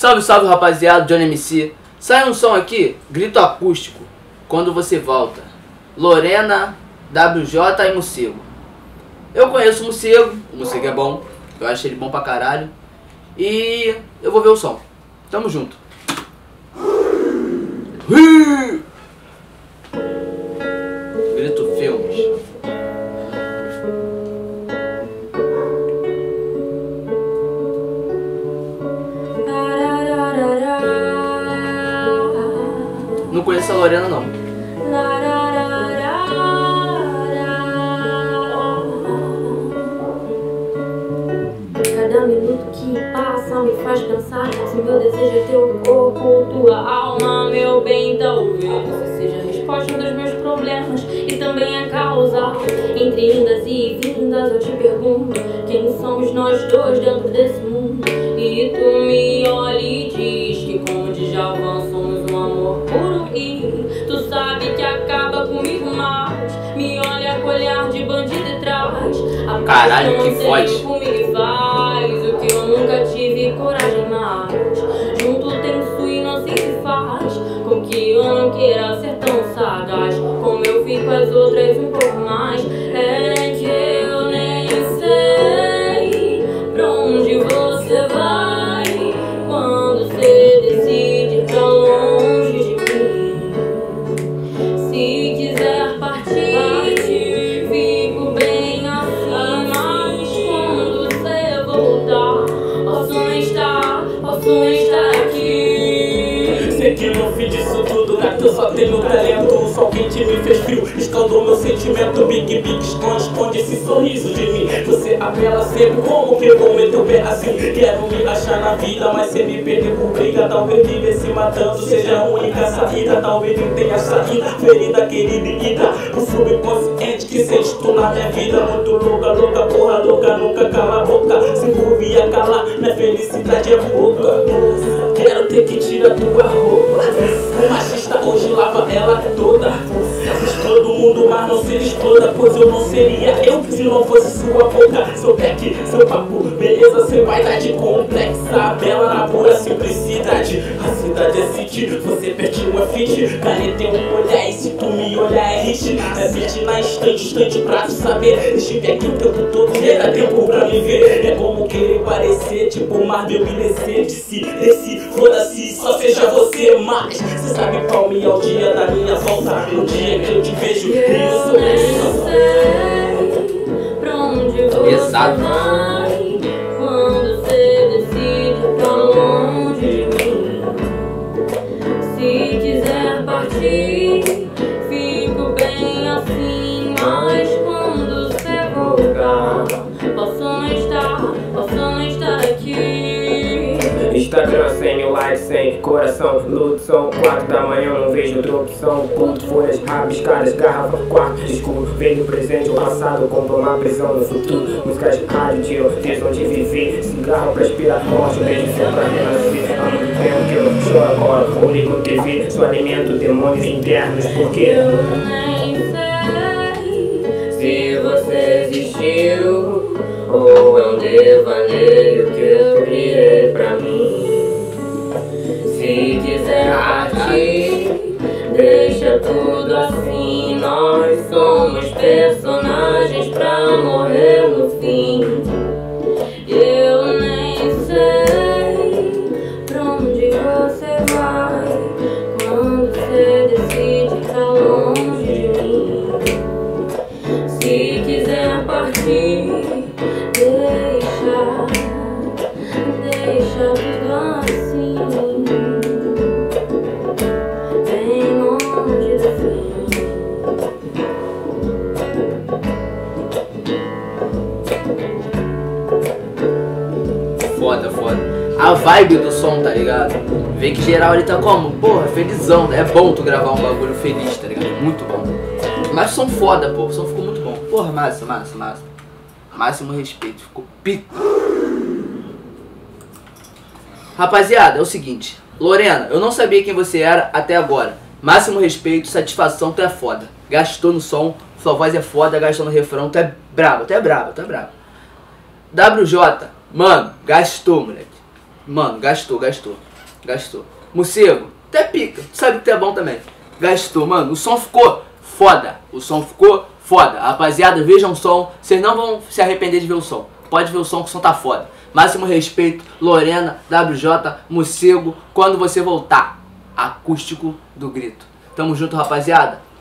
Salve, salve, rapaziada, Johnny MC. Sai um som aqui, grito acústico, quando você volta. Lorena, WJ e Morcego. Eu conheço o Morcego é bom, eu acho ele bom pra caralho. E eu vou ver o som. Tamo junto. Grito Filmes. Não conheço a Lorena, não. Cada minuto que passa me faz pensar se meu desejo é teu corpo, tua alma, meu bem. Talvez essa seja a resposta dos meus problemas e também a causa. Entre indas e vindas eu te pergunto: quem somos nós dois dentro desse mundo? E tu me olha e diz que como de Javan somos um amor puro e tu sabe que acaba comigo mais. Me olha com olhar de bandido e traz a caralho, que voz. comigo e faz o que eu nunca tive coragem mais. Junto tenso e não se faz com que eu não queira ser tão sagaz como eu fico as outras um pouco mais. É que eu nem sei pra onde você vai quando você decide ir pra longe de mim. Se quiser partir, fico bem assim, mas quando você voltar, posso não estar aqui. Sei que no fim disso tudo, gato, eu só tenho talento. O sol quente me fez frio, escaldou meu sentimento. Big, esconde esse sorriso de mim. Você apela sempre, como que eu vou meter o pé assim? Quero me achar na vida, mas cê me perder por briga. Talvez viver se matando seja a única saída. Talvez nem tenha saída, ferida querida e ida. O subconsciente que sente tu na minha vida. Muito louca, porra louca, nunca cala a boca. Se por via calar, minha felicidade é pouca. Quero ter que tirar tua roupa. O machista hoje lava ela toda. Todo mundo, mas não se exploda. Pois eu não seria eu se não fosse sua boca. Seu back, seu papo, beleza, sem vaidade complexa. Bela na pura simplicidade. A cidade é city, você pertinho é fit. Caneta um olhar e se tu me olhar é hit. É beat na instante pra tu saber. Estive aqui o tempo todo, era tempo pra me ver. É como querer parecer, tipo Marvel me descer. Desse, foda-se, só seja você mais. Cê sabe qual me é o dia da minha volta. O dia que eu te vejo, e eu sou Pra onde você vai quando você decide pra longe de mim? Se quiser partir, fico bem assim, mas quando você voltar, posso não estar aqui. Instagram 100 mil likes, sem coração, luto, são 4 da manhã, não vejo outra opção. Puto, folhas, rabiscadas, garrafa, quarto escuro. Vem do presente ou passado, compro uma prisão no futuro. Músicas de rádio, de tesão de viver. Cigarro pra aspirar morte, eu vejo sempre pra renascer. Há muito tempo que eu não choro agora, ou ligo TV. Só alimento demônios internos, porque eu nem sei se você existiu ou é um devaneio que eu criei pra mim. Se quiser partir, deixa tudo assim. Nós somos personagens pra morrer no fim. Eu nem sei pra onde você vai quando você decide pra longe de mim. Se quiser partir, deixa tudo assim, bem longe do fim. Foda. A vibe do som, tá ligado? Vê que geral ele tá como? Porra, felizão. É bom tu gravar um bagulho feliz, tá ligado? Muito bom. Mas som foda, pô. O som ficou muito bom. Porra, massa. Máximo respeito. Ficou pico. Rapaziada, é o seguinte. Lorena, eu não sabia quem você era até agora. Máximo respeito, satisfação, tu é foda. Gastou no som, sua voz é foda, gastou no refrão, tu é brabo. WJ, mano, gastou, moleque. Mano, gastou. Gastou. Morcego, até pica. Tu sabe que tu é bom também. Gastou, mano. O som ficou foda. O som ficou foda. Rapaziada, vejam o som. Vocês não vão se arrepender de ver o som. Pode ver o som, que o som tá foda. Máximo respeito, Lorena, WJ, Morcego. Quando você voltar, acústico do grito. Tamo junto, rapaziada.